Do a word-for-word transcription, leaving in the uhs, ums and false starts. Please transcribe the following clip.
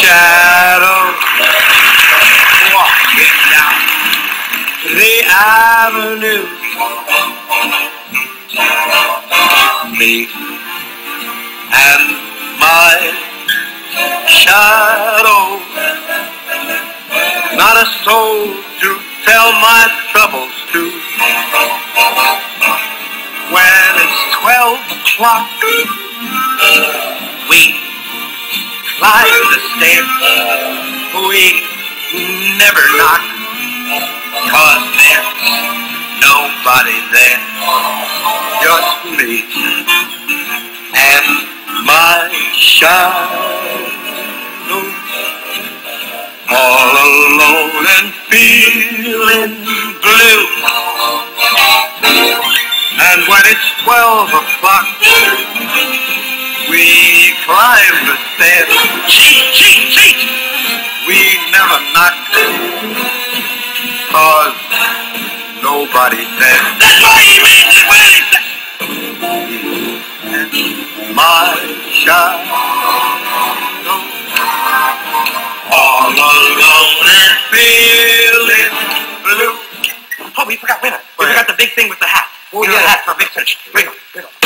shadow walking down the avenue. Me and my shadow, not a soul to tell my troubles to. When it's twelve o'clock, we climb the stairs. We never knock, 'cause there's nobody there. Just me and my shadow, all alone and feeling blue. And when it's twelve o'clock, we climb the stairs. Cheat, cheat, cheat! We never knock, 'cause nobody's there. That's why he made it when he said, my shadow, all alone and feeling blue. Oh, we forgot, wait a minute. We forgot the big thing with the hat. Oh, yeah, the hat for a big fish. Wait a minute.